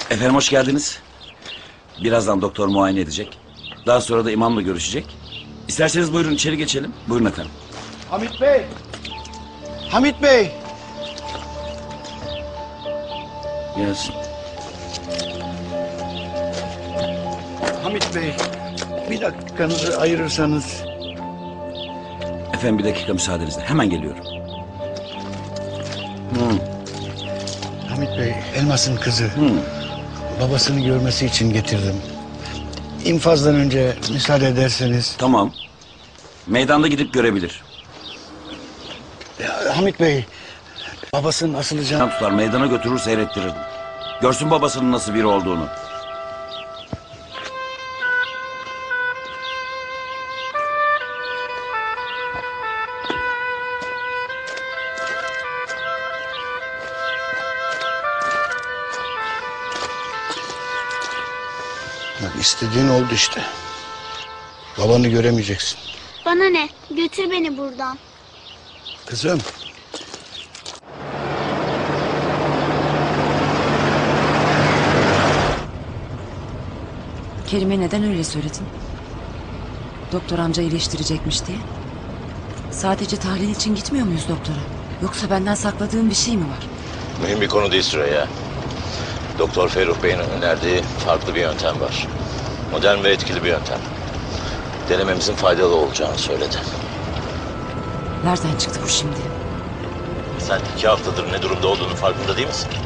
Efendim hoş geldiniz. Birazdan doktor muayene edecek. Daha sonra da imamla görüşecek. İsterseniz buyurun içeri geçelim. Buyurun efendim. Hamit Bey! Hamit Bey! Gelsin. Hamit Bey, bir dakikanızı ayırırsanız... Efendim bir dakika müsaadenizle. Hemen geliyorum. Hamit Bey, Elmas'ın kızı. Babasını görmesi için getirdim. İnfazdan önce müsaade ederseniz... Tamam. Meydanda gidip görebilir. Ya, Hamit Bey, babasının asılacağını... Tam tutar meydana götürür seyrettirirdim. Görsün babasının nasıl biri olduğunu. Bak istediğin oldu işte. Babanı göremeyeceksin. Bana ne? Götür beni buradan. Kızım. Kerime neden öyle söyledin? Doktor amca iyileştirecekmiş diye. Sadece tahlil için gitmiyor muyuz doktora? Yoksa benden sakladığın bir şey mi var? Mühim bir konu değil Süreyya. Doktor Ferruh Bey'in önerdiği farklı bir yöntem var. Modern ve etkili bir yöntem. Denememizin faydalı olacağını söyledi. Nereden çıktı bu şimdi? Sen 2 haftadır ne durumda olduğunun farkında değil misin?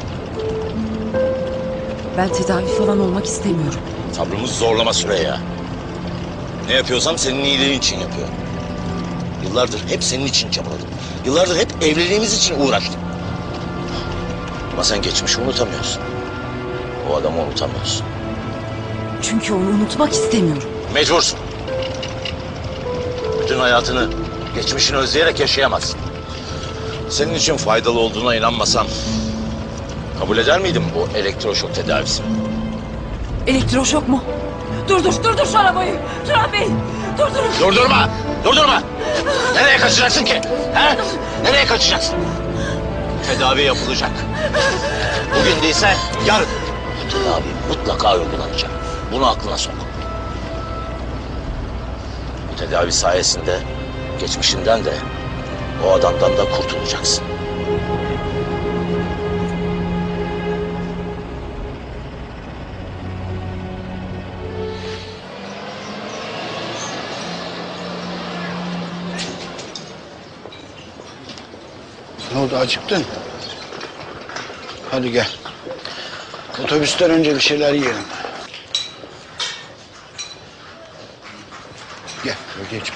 Ben tedavi falan olmak istemiyorum. Sabrımızı zorlama Süreyya. Ne yapıyorsam senin iyiliğin için yapıyorum. Yıllardır hep senin için çabaladım. Yıllardır hep evliliğimiz için uğraştım. Ama sen geçmişi unutamıyorsun. O adamı unutamıyorsun. Çünkü onu unutmak istemiyorum. Mecbursun. Bütün hayatını geçmişini özleyerek yaşayamazsın. Senin için faydalı olduğuna inanmasam kabul eder miydin bu elektroşok tedavisini? Elektroşok mu? Durdur şu arabayı. Turan Bey, durdurun. Durdurma! Durdurma! Nereye kaçacaksın ki? He? Nereye kaçacaksın? Tedavi yapılacak. Bugün değilse yarın. Bu tedavi mutlaka uygulanacak. Bunu aklına sok. Bu tedavi sayesinde geçmişinden de o adamdan da kurtulacaksın. Ne oldu, acıktın? Hadi gel. Otobüsten önce bir şeyler yiyelim. Gel, geç.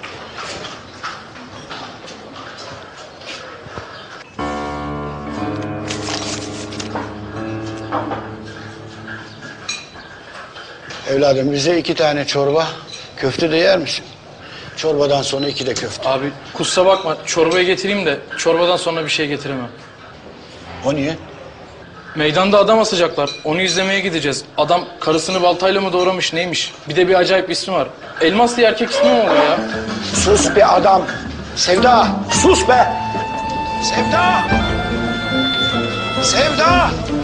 Evladım bize 2 tane çorba, köfte de yer misin? Çorbadan sonra 2 de köfte. Abi kusura bakma çorbayı getireyim de çorbadan sonra bir şey getiremem. O niye? Meydanda adam asacaklar. Onu izlemeye gideceğiz. Adam karısını baltayla mı doğramış neymiş? Bir de bir acayip ismi var. Elmas diye erkek ismi mi olur ya? Sus be adam. Sevda, sus be. Sevda! Sevda!